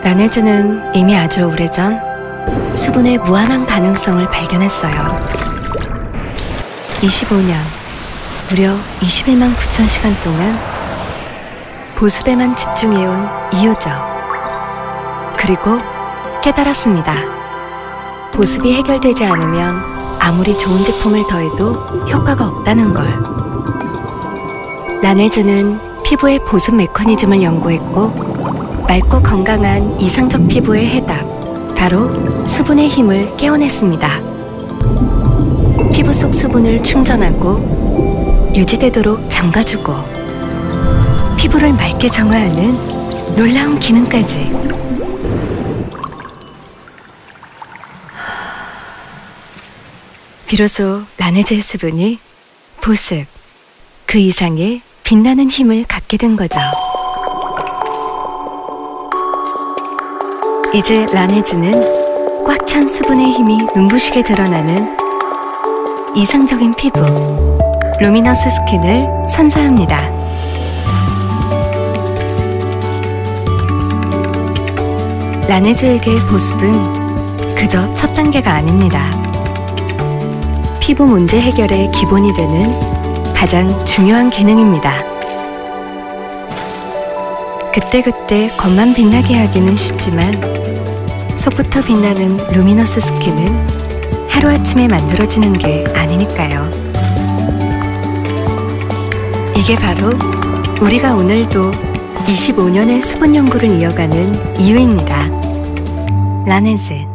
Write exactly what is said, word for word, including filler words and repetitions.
라네즈는 이미 아주 오래전 수분의 무한한 가능성을 발견했어요. 이십오 년, 무려 이십일만 구천 시간 동안 보습에만 집중해온 이유죠. 그리고 깨달았습니다. 보습이 해결되지 않으면 아무리 좋은 제품을 더해도 효과가 없다는 걸. 라네즈는 피부의 보습 메커니즘을 연구했고 맑고 건강한 이상적 피부의 해답, 바로 수분의 힘을 깨워냈습니다. 피부 속 수분을 충전하고 유지되도록 잠가주고 피부를 맑게 정화하는 놀라운 기능까지. 비로소 라네즈의 수분이 보습, 그 이상의 빛나는 힘을 갖게 된 거죠. 이제 라네즈는 꽉 찬 수분의 힘이 눈부시게 드러나는 이상적인 피부, 루미너스 스킨을 선사합니다. 라네즈에게 보습은 그저 첫 단계가 아닙니다. 피부 문제 해결의 기본이 되는 가장 중요한 기능입니다. 그때그때 겉만 빛나게 하기는 쉽지만 속부터 빛나는 루미너스 스킨은 하루아침에 만들어지는 게 아니니까요. 이게 바로 우리가 오늘도 이십오 년의 수분 연구를 이어가는 이유입니다. 라네즈